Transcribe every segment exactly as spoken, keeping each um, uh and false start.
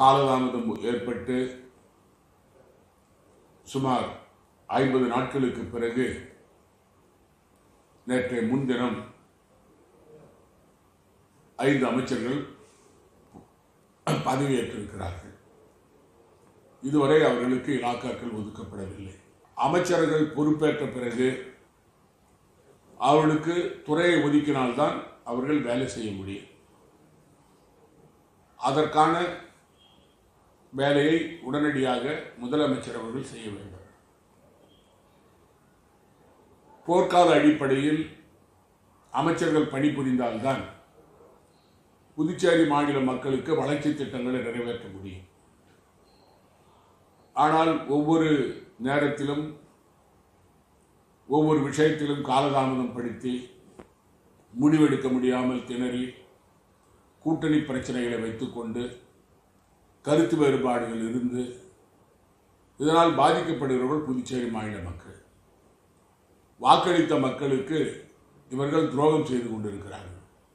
காலதாமதம் ஏற்பட்டு சுமார் ஐம்பது நாட்களுக்கு பிறகு நேற்றைய முன்தினம் ஐந்து அமைச்சர்கள் பதவியேற்றிருக்கிறார்கள். இதுவரை அவர்களுக்கு இலாக்காக்கள் ஒதுக்கப்படவில்லை. அமைச்சர்கள் பொறுப்பேற்ற பிறகு அவர்களுக்கு துறையை ஒதுக்கினால்தான் அவர்கள் வேலை செய்ய முடியும். அதற்கான வேலையை உடனடியாக முதலமைச்சர் அவர்கள் செய்ய வேண்டும். போர்க்கால அடிப்படையில் அமைச்சர்கள் பணிபுரிந்தால்தான் புதுச்சேரி மாநில மக்களுக்கு வளர்ச்சி திட்டங்களை நிறைவேற்ற முடியும். ஆனால் ஒவ்வொரு நேரத்திலும் ஒவ்வொரு விஷயத்திலும் காலதாமதம் படுத்தி முடிவெடுக்க முடியாமல் திணறி கூட்டணி பிரச்சனைகளை வைத்துக்கொண்டு கருத்து வேறுபாடுகள் இருந்து இதனால் பாதிக்கப்படுகிறவர்கள் புதுச்சேரி மாநில மக்கள். வாக்களித்த மக்களுக்கு இவர்கள் துரோகம் செய்து கொண்டிருக்கிறார்கள்.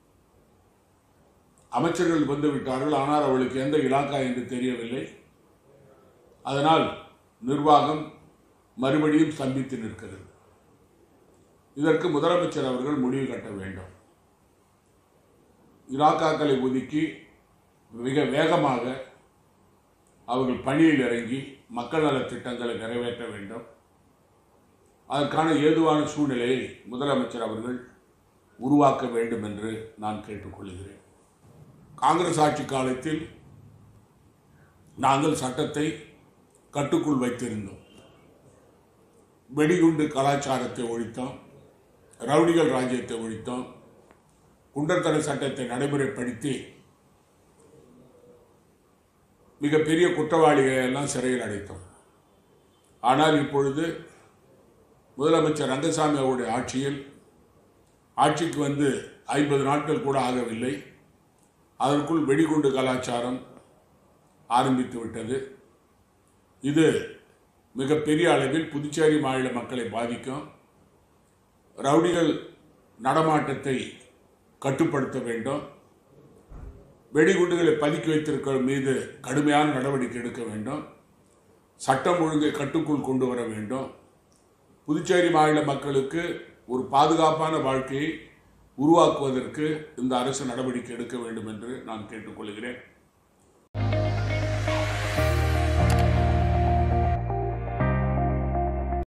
அமைச்சர்கள் வந்துவிட்டார்கள், ஆனால் அவர்களுக்கு எந்த இலாக்கா என்று தெரியவில்லை. அதனால் நிர்வாகம் மறுபடியும் ஸ்தம்பித்து நிற்கிறது. இதற்கு முதலமைச்சர் அவர்கள் முடிவு கட்ட வேண்டும். இலாக்காக்களை ஒதுக்கி மிக வேகமாக அவர்கள் பணியில் இறங்கி மக்கள் நல திட்டங்களை நிறைவேற்ற வேண்டும். அதற்கான ஏதுவான சூழ்நிலையை முதலமைச்சர் அவர்கள் உருவாக்க வேண்டும் என்று நான் கேட்டுக்கொள்கிறேன். காங்கிரஸ் ஆட்சி காலத்தில் நாங்கள் சட்டத்தை கட்டுக்குள் வைத்திருந்தோம். வெடிகுண்டு கலாச்சாரத்தை ஒழித்தோம், ரவுடிகள் ராஜ்யத்தை ஒழித்தோம், குண்டர்தடை சட்டத்தை நடைமுறைப்படுத்தி மிகப்பெரிய குற்றவாளிகளை எல்லாம் சிறையில் அடைத்தோம். ஆனால் இப்பொழுது முதலமைச்சர் ரங்கசாமி அவருடைய ஆட்சியில் ஆட்சிக்கு வந்து ஐம்பது நாட்கள் கூட ஆகவில்லை, அதற்குள் வெடிகுண்டு கலாச்சாரம் ஆரம்பித்து விட்டது. இது மிகப்பெரிய அளவில் புதுச்சேரி மாநில மக்களை பாதிக்கும். ரவுடிகள் நடமாட்டத்தை கட்டுப்படுத்த வேண்டும். வெடிகுண்டுகளை பதுக்கி வைத்திருக்கிற மீது கடுமையான நடவடிக்கை எடுக்க வேண்டும். சட்டம் ஒழுங்கை கட்டுக்குள் கொண்டு வர வேண்டும். புதுச்சேரி மாநில மக்களுக்கு ஒரு பாதுகாப்பான வாழ்க்கையை உருவாக்குவதற்கு இந்த அரசு நடவடிக்கை எடுக்க வேண்டும் என்று நான் கேட்டுக்கொள்கிறேன்.